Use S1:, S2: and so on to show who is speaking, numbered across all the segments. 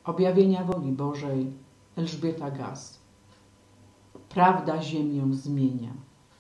S1: Objawienia woli Bożej, Elżbieta Gass. Prawda ziemię zmienia.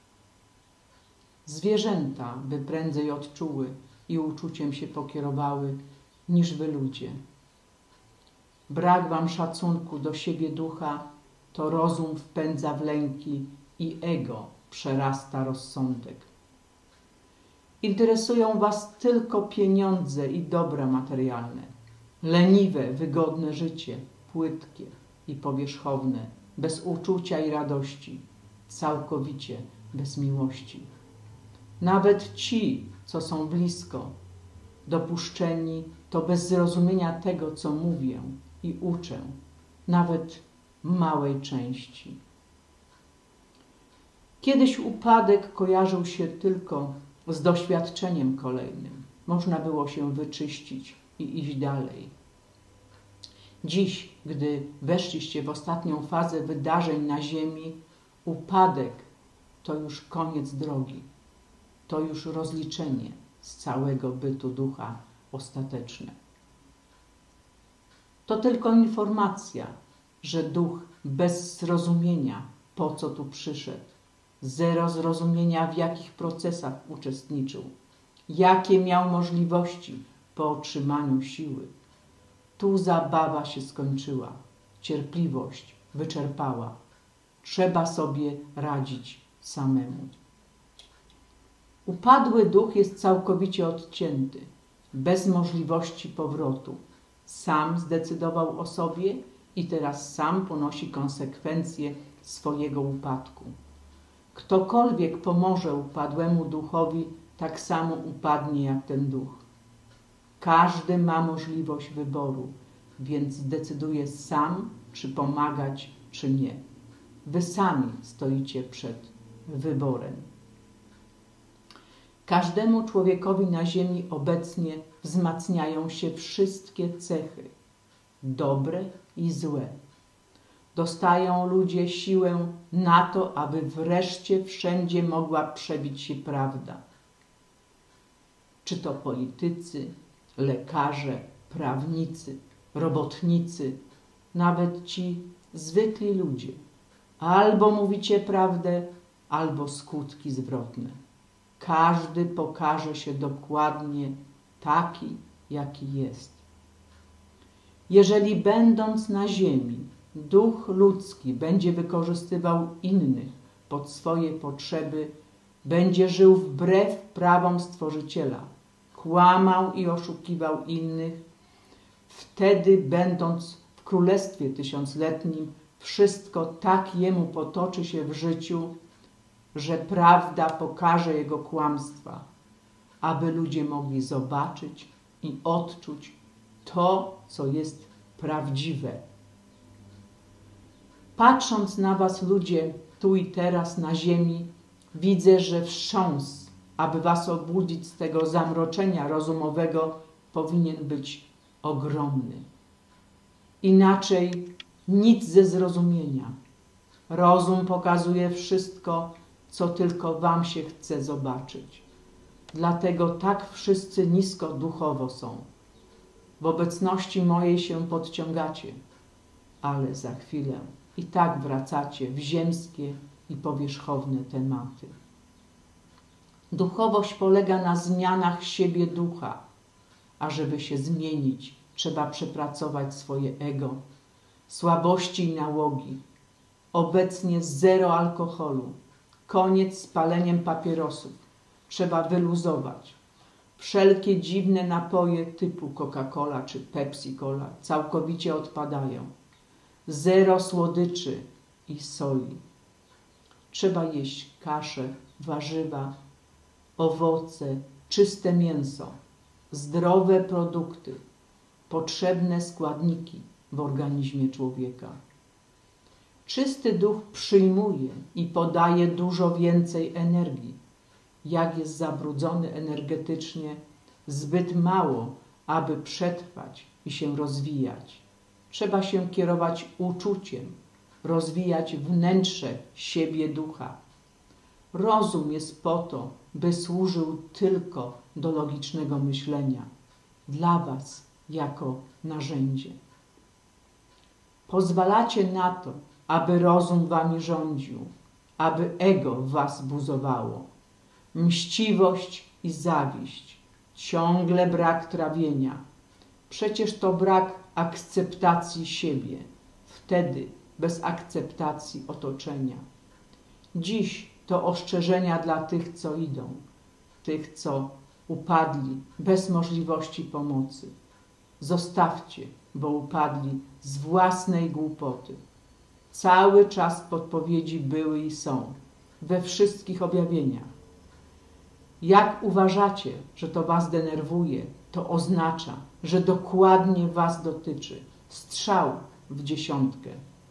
S1: Zwierzęta by prędzej odczuły i uczuciem się pokierowały, niż wy ludzie. Brak wam szacunku do siebie ducha, to rozum wpędza w lęki i ego przerasta rozsądek. Interesują was tylko pieniądze i dobra materialne, leniwe, wygodne życie, płytkie i powierzchowne, bez uczucia i radości, całkowicie bez miłości. Nawet ci, co są blisko, dopuszczeni, to bez zrozumienia tego, co mówię i uczę, nawet małej części. Kiedyś upadek kojarzył się tylko z doświadczeniem kolejnym. Można było się wyczyścić i iść dalej. Dziś, gdy weszliście w ostatnią fazę wydarzeń na ziemi, upadek to już koniec drogi. To już rozliczenie z całego bytu ducha ostateczne. To tylko informacja, że duch bez zrozumienia, po co tu przyszedł, zero zrozumienia, w jakich procesach uczestniczył, jakie miał możliwości po otrzymaniu siły. Tu zabawa się skończyła, cierpliwość wyczerpała. Trzeba sobie radzić samemu. Upadły duch jest całkowicie odcięty, bez możliwości powrotu. Sam zdecydował o sobie i teraz sam ponosi konsekwencje swojego upadku. Ktokolwiek pomoże upadłemu duchowi, tak samo upadnie jak ten duch. Każdy ma możliwość wyboru, więc decyduje sam, czy pomagać, czy nie. Wy sami stoicie przed wyborem. Każdemu człowiekowi na ziemi obecnie wzmacniają się wszystkie cechy, dobre i złe. Dostają ludzie siłę na to, aby wreszcie wszędzie mogła przebić się prawda. Czy to politycy, lekarze, prawnicy, robotnicy, nawet ci zwykli ludzie. Albo mówicie prawdę, albo skutki zwrotne. Każdy pokaże się dokładnie taki, jaki jest. Jeżeli będąc na ziemi, duch ludzki będzie wykorzystywał innych pod swoje potrzeby, będzie żył wbrew prawom Stworzyciela, kłamał i oszukiwał innych, wtedy będąc w Królestwie Tysiącletnim, wszystko tak jemu potoczy się w życiu, że prawda pokaże jego kłamstwa, aby ludzie mogli zobaczyć i odczuć to, co jest prawdziwe. Patrząc na was, ludzie, tu i teraz na ziemi, widzę, że wstrząs, aby was obudzić z tego zamroczenia rozumowego, powinien być ogromny. Inaczej nic ze zrozumienia. Rozum pokazuje wszystko, co tylko wam się chce zobaczyć. Dlatego tak wszyscy nisko duchowo są. W obecności mojej się podciągacie, ale za chwilę i tak wracacie w ziemskie i powierzchowne tematy. Duchowość polega na zmianach siebie ducha, a żeby się zmienić, trzeba przepracować swoje ego, słabości i nałogi. Obecnie zero alkoholu, koniec z paleniem papierosów, trzeba wyluzować. Wszelkie dziwne napoje typu Coca-Cola czy Pepsi-Cola całkowicie odpadają. Zero słodyczy i soli. Trzeba jeść kaszę, warzywa, owoce, czyste mięso, zdrowe produkty, potrzebne składniki w organizmie człowieka. Czysty duch przyjmuje i podaje dużo więcej energii. Jak jest zabrudzony energetycznie, zbyt mało, aby przetrwać i się rozwijać. Trzeba się kierować uczuciem, rozwijać wnętrze siebie ducha. Rozum jest po to, by służył tylko do logicznego myślenia, dla was jako narzędzie. Pozwalacie na to, aby rozum wami rządził, aby ego w was buzowało. Mściwość i zawiść, ciągle brak trawienia. Przecież to brak akceptacji siebie, wtedy bez akceptacji otoczenia. Dziś to ostrzeżenia dla tych, co idą, tych, co upadli bez możliwości pomocy. Zostawcie, bo upadli z własnej głupoty. Cały czas podpowiedzi były i są, we wszystkich objawieniach. Jak uważacie, że to was denerwuje, to oznacza, że dokładnie was dotyczy. Strzał w dziesiątkę.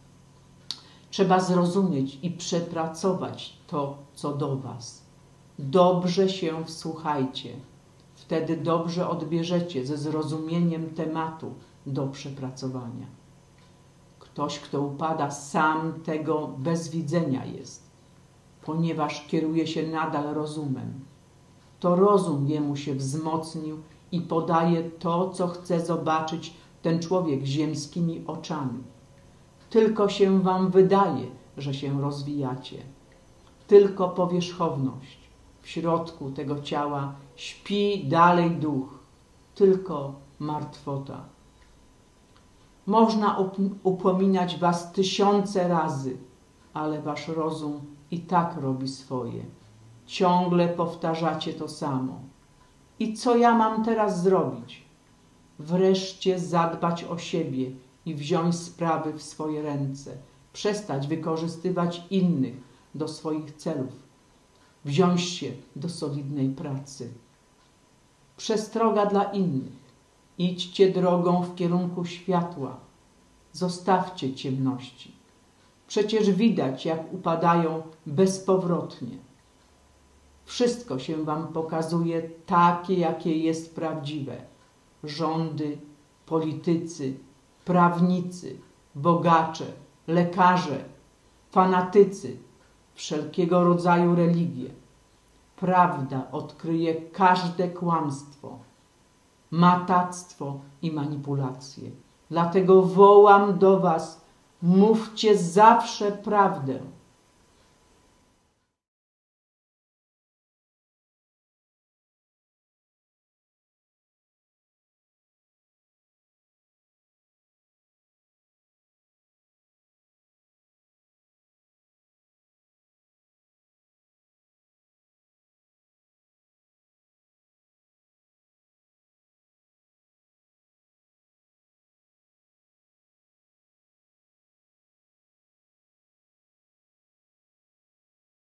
S1: Trzeba zrozumieć i przepracować to, co do was. Dobrze się wsłuchajcie. Wtedy dobrze odbierzecie ze zrozumieniem tematu do przepracowania. Ktoś, kto upada, sam tego bez widzenia jest, ponieważ kieruje się nadal rozumem. To rozum jemu się wzmocnił i podaje to, co chce zobaczyć ten człowiek ziemskimi oczami. Tylko się wam wydaje, że się rozwijacie. Tylko powierzchowność. W środku tego ciała śpi dalej duch. Tylko martwota. Można upominać was 1000 razy, ale wasz rozum i tak robi swoje. Ciągle powtarzacie to samo. I co ja mam teraz zrobić? Wreszcie zadbać o siebie i wziąć sprawy w swoje ręce. Przestać wykorzystywać innych do swoich celów. Wziąć się do solidnej pracy. Przestroga dla innych. Idźcie drogą w kierunku światła. Zostawcie ciemności. Przecież widać, jak upadają bezpowrotnie. Wszystko się wam pokazuje takie, jakie jest prawdziwe. Rządy, politycy, prawnicy, bogacze, lekarze, fanatycy, wszelkiego rodzaju religie. Prawda odkryje każde kłamstwo, matactwo i manipulacje. Dlatego wołam do was, mówcie zawsze prawdę.